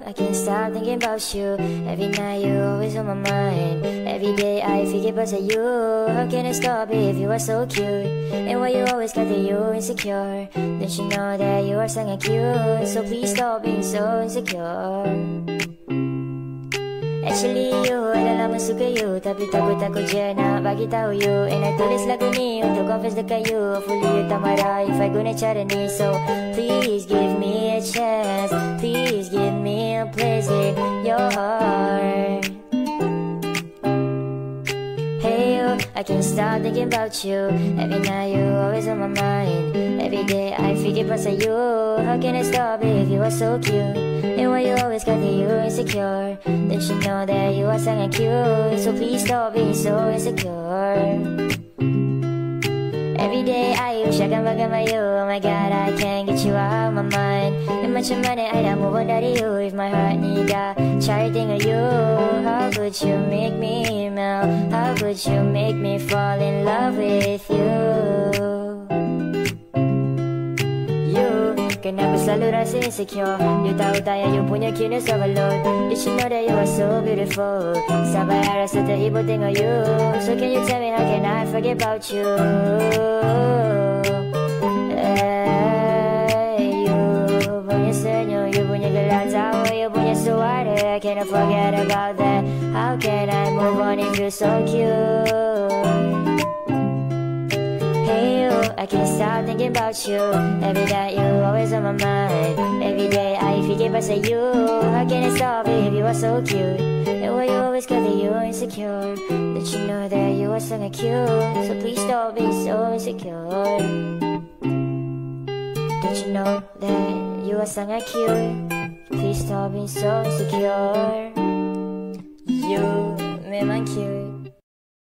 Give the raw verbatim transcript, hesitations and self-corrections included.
I can't stop thinking about you. Every night you're always on my mind. Every day I think about you. How can I stop it if you are so cute? And why you always got that you insecure? Don't you know that you are so cute? So please stop being so insecure. Actually you, dah lama suka you, tapi takut aku je nak bagi tahu you. And I tulis lagu ni untuk confess dekat you. Hopefully you tak marah if I guna cara ni. So please give me a chance, please give me a place in your heart. Hey you, I can't stop thinking about you. Every night you always on my mind. Every day I think about you. How can I stop it if you are so cute? And why you always got that you insecure? Don't you know that you are so cute? So please stop being so insecure. Every day I wish I can forget my you. Oh my god, I can't get you out of my mind. And macam mana I dah move on dari you if my heart ni dah cari tengok you. How could you make me melt? How could you make me fall in love with you? You, kenapa selalu rasa insecure? You tahu tak yang you punya cuteness overload. Did you know that you are so beautiful? Sampai I rasa terhibur tengok you. So can you tell me how can I forget about you? Hey, you punya senyum, you punya gelak tawa, you punya suara. I cannot forget about that. How can I move on if you're so cute? Hey you, I can't stop thinking about you. Every night you always on my mind. Every day I think about you. How can I stop it if you are so cute? And why you always got that you are insecure? Don't you know that you are so cute? So please stop being so insecure. Don't you know that you are so cute? Please stop being so insecure.